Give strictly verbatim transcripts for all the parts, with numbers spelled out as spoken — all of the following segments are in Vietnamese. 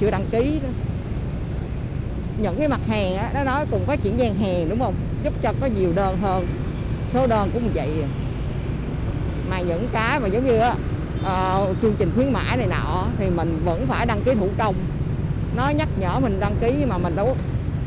chưa đăng ký đó. Những cái mặt hàng á, nó nói cùng phát triển gian hàng đúng không, giúp cho có nhiều đơn hơn, số đơn cũng vậy. Mà những cái mà giống như á, uh, chương trình khuyến mãi này nọ thì mình vẫn phải đăng ký thủ công. Nó nhắc nhở mình đăng ký mà mình đâu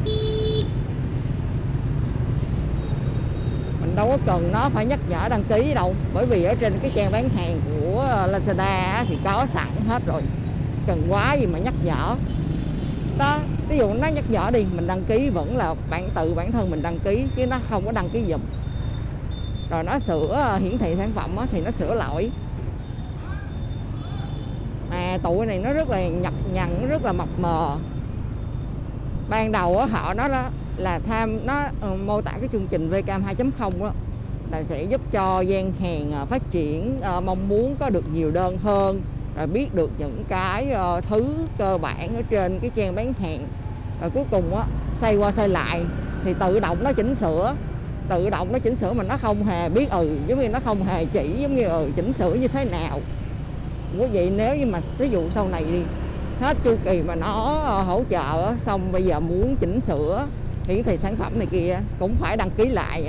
mình đâu có cần nó phải nhắc nhở đăng ký đâu, bởi vì ở trên cái trang bán hàng của Lazada thì có sẵn hết rồi, cần quá gì mà nhắc nhở đó. Ví dụ nó nhắc nhở đi, mình đăng ký vẫn là bạn tự bản thân mình đăng ký chứ nó không có đăng ký giùm. Rồi nó sửa hiển thị sản phẩm thì nó sửa lỗi. Mà tụi này nó rất là nhập nhằn, rất là mập mờ. Ban đầu họ nó đó là tham nó uh, mô tả cái chương trình vê ca em hai chấm không đó là sẽ giúp cho gian hàng uh, phát triển, uh, mong muốn có được nhiều đơn hơn, rồi biết được những cái uh, thứ cơ bản ở trên cái trang bán hàng. Rồi cuối cùng á, xoay qua xoay lại thì tự động nó chỉnh sửa, tự động nó chỉnh sửa mà nó không hề biết, ừ giống như nó không hề chỉ giống như ừ chỉnh sửa như thế nào. Ủa vậy nếu như mà ví dụ sau này đi hết chu kỳ mà nó hỗ trợ xong bây giờ muốn chỉnh sửa hiển thị sản phẩm này kia cũng phải đăng ký lại à.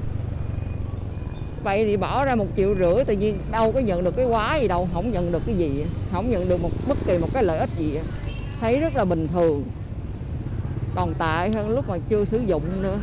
Vậy thì bỏ ra một triệu rưỡi tự nhiên đâu có nhận được cái quá gì đâu, không nhận được cái gì, không nhận được một bất kỳ một cái lợi ích gì, thấy rất là bình thường, còn tệ hơn lúc mà chưa sử dụng nữa.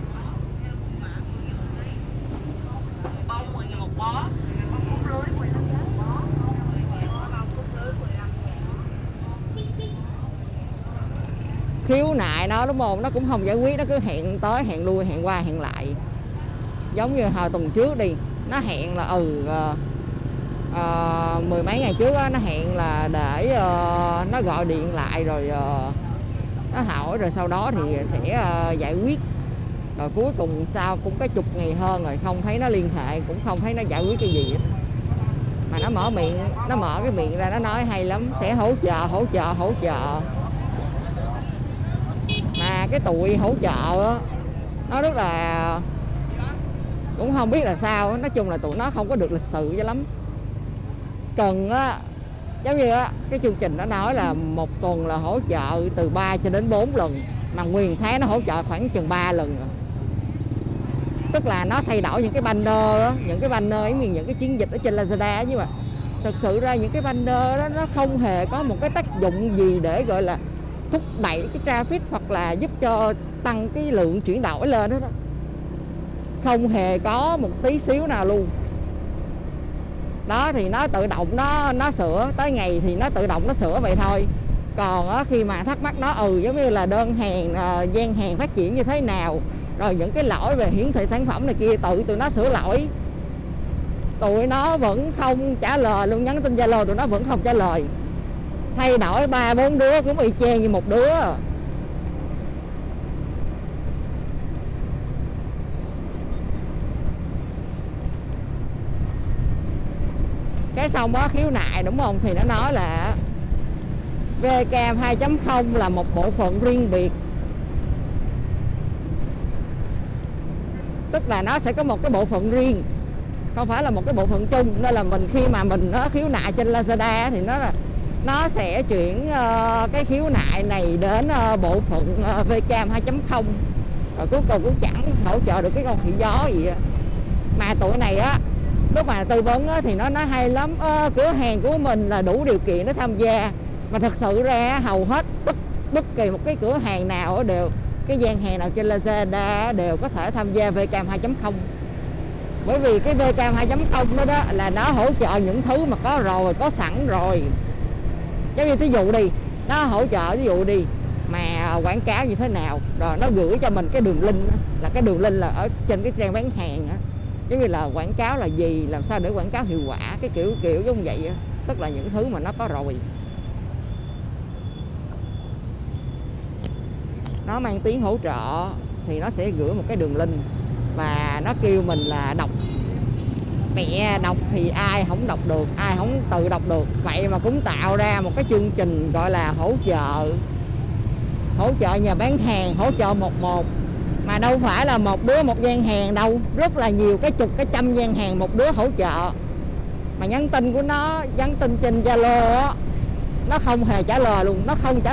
Khiếu nại nó đúng không, nó cũng không giải quyết, nó cứ hẹn tới hẹn lui, hẹn qua hẹn lại. Giống như hồi tuần trước đi, nó hẹn là ừ uh, uh, mười mấy ngày trước á, nó hẹn là để uh, nó gọi điện lại rồi uh, nó hỏi, rồi sau đó thì sẽ uh, giải quyết. Rồi cuối cùng sau cũng có chục ngày hơn rồi không thấy nó liên hệ, cũng không thấy nó giải quyết cái gì. Mà nó mở miệng, nó mở cái miệng ra nó nói hay lắm, sẽ hỗ trợ, hỗ trợ, hỗ trợ. Mà cái tụi hỗ trợ á, nó rất là cũng không biết là sao, nói chung là tụi nó không có được lịch sự cho lắm. Cần á, giống như á, cái chương trình nó nói là một tuần là hỗ trợ từ ba cho đến bốn lần, mà nguyên tháng nó hỗ trợ khoảng chừng ba lần rồi. Tức là nó thay đổi những cái banner á, những cái banner những cái chiến dịch ở trên Lazada, nhưng mà thực sự ra những cái banner đó nó không hề có một cái tác dụng gì để gọi là thúc đẩy cái traffic hoặc là giúp cho tăng cái lượng chuyển đổi lên đó, đó. Không hề có một tí xíu nào luôn. Đó thì nó tự động nó nó sửa, tới ngày thì nó tự động nó sửa vậy thôi. Còn á, khi mà thắc mắc nó ừ giống như là đơn hàng, uh, gian hàng phát triển như thế nào, rồi những cái lỗi về hiển thị sản phẩm này kia tự tụi nó sửa lỗi, tụi nó vẫn không trả lời luôn. Nhắn tin Zalo tụi nó vẫn không trả lời, thay đổi ba bốn đứa cũng y chang như một đứa. Cái xong đó khiếu nại đúng không, thì nó nói là vê ca em hai chấm không là một bộ phận riêng biệt, tức là nó sẽ có một cái bộ phận riêng, không phải là một cái bộ phận chung. Nên là mình khi mà mình nó khiếu nại trên Lazada thì nó là nó sẽ chuyển uh, cái khiếu nại này đến uh, bộ phận uh, vê ca em hai chấm không, rồi cuối cùng cũng chẳng hỗ trợ được cái con khỉ gió gì á. Mà tụi này á, lúc mà tư vấn á, thì nó nói hay lắm, ờ, cửa hàng của mình là đủ điều kiện để tham gia. Mà thật sự ra hầu hết bất, bất kỳ một cái cửa hàng nào đều, cái gian hàng nào trên Lazada đều có thể tham gia vê ca em hai chấm không. Bởi vì cái vê ca em hai chấm không đó, đó là nó hỗ trợ những thứ mà có rồi, có sẵn rồi. Giống như thí dụ đi, nó hỗ trợ ví dụ đi mà quảng cáo như thế nào, rồi nó gửi cho mình cái đường link, là cái đường link là ở trên cái trang bán hàng á, giống như là quảng cáo là gì, làm sao để quảng cáo hiệu quả, cái kiểu kiểu giống vậy á. Tức là những thứ mà nó có rồi, nó mang tiếng hỗ trợ thì nó sẽ gửi một cái đường link và nó kêu mình là đọc. Mẹ đọc thì ai không đọc được, ai không tự đọc được. Vậy mà cũng tạo ra một cái chương trình gọi là hỗ trợ, hỗ trợ nhà bán hàng, hỗ trợ một một. Mà đâu phải là một đứa một gian hàng đâu, rất là nhiều, cái chục cái trăm gian hàng một đứa hỗ trợ. Mà nhắn tin của nó, nhắn tin trên Zalo á, nó không hề trả lời luôn, nó không trả